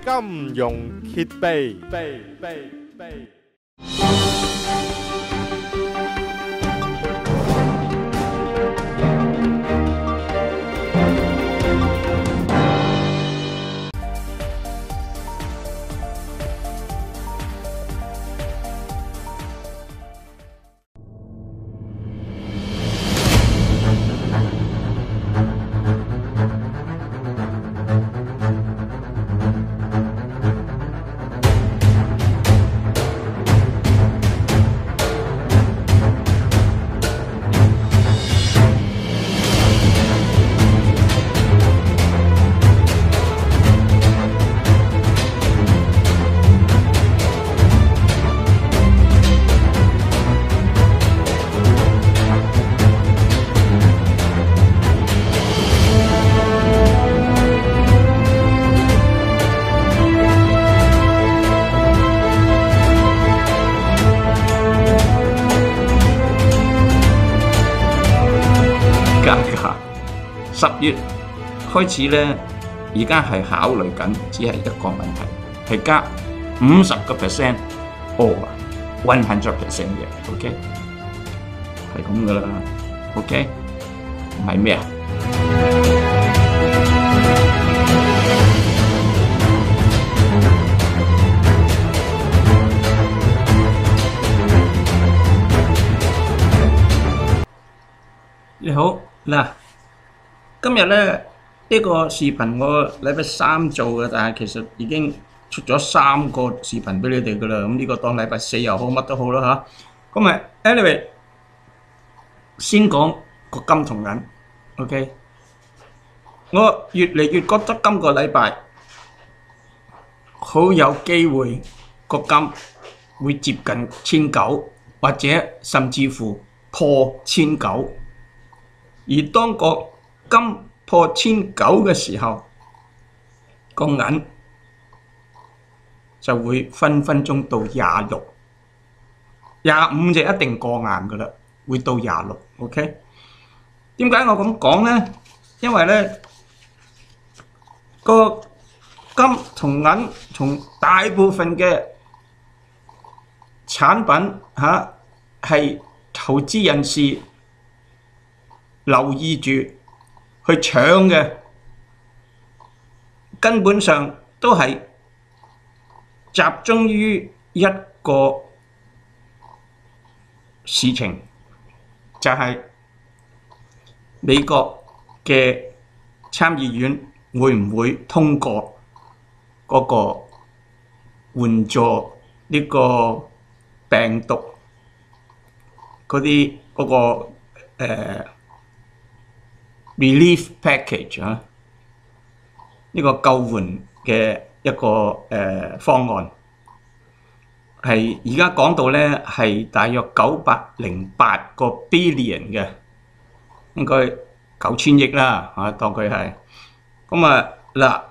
金融揭秘。 10月開始咧，而家係考慮緊，只係一個問題，係加50% or 100% 嘅 ，OK， 係咁噶啦 ，OK， 唔係咩啊？你好嗱。今日咧呢個視頻我禮拜3做嘅，但係其實已經出咗3個視頻俾你哋噶啦。咁呢個當禮拜4又好，乜都好啦嚇。咁anyway， 先講個金同銀 ，OK。我越嚟越覺得今個禮拜好有機會個金會接近1900，或者甚至乎破1900。而當個金破1900嘅時候，個銀就會分分鐘到26、25就一定過硬㗎啦，會到26。OK？ 點解我咁講呢？因為呢個金同銀同大部分嘅產品係投資人士留意住去搶嘅，根本上都係集中於一個事情，就係美國嘅參議院會唔會通過嗰個援助呢個病毒嗰啲嗰個relief package 啊，呢個救援嘅一個方案，係而家講到咧係大約908個 billion 嘅，應該9000億啦嚇，當佢係咁啊嗱，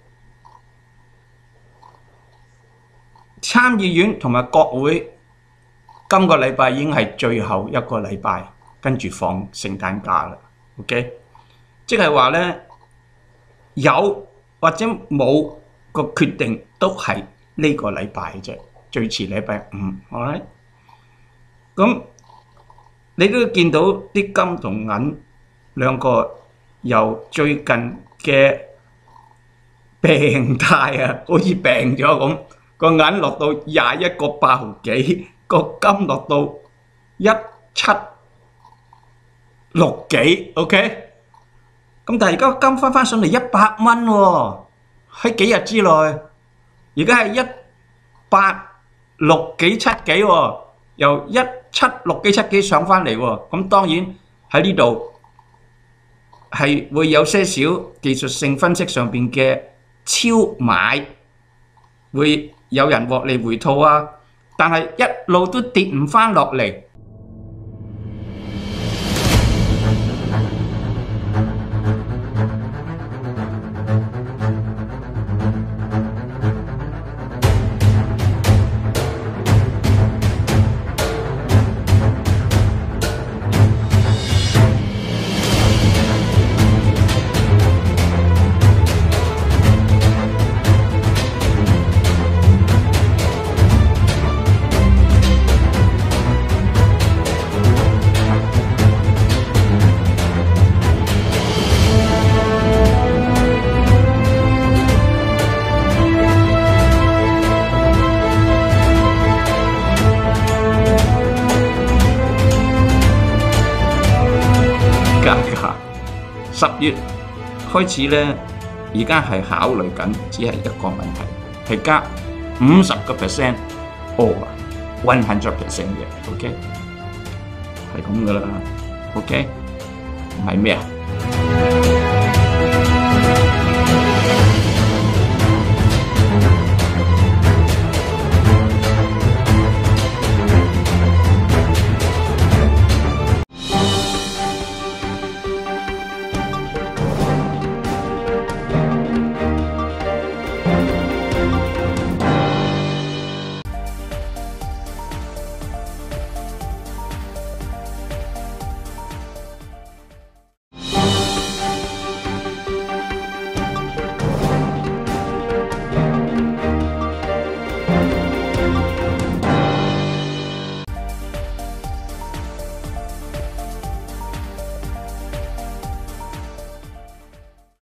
參議院同埋國會今個禮拜已經係最後一個禮拜，跟住放聖誕假啦 ，OK。即係話咧，有或者冇個決定都係呢個禮拜啫，最遲禮拜5，好啦。咁你都見到啲金同銀兩個由最近嘅病態啊，好似病咗咁，個銀落到21個8毫幾，個金落到17.6幾 ，OK。咁但係而家金翻上嚟100蚊喎，喺幾日之內，而家係186幾7幾喎，由176幾7幾上翻嚟喎。咁當然喺呢度係會有些少技術性分析上邊嘅超買，會有人獲利回吐啊，但係一路都跌唔翻落嚟。 月開始咧，而家係考慮緊，只係一個問題，係加50% over 100% 嘅 ，OK， 係咁噶啦 ，OK， 唔係咩啊？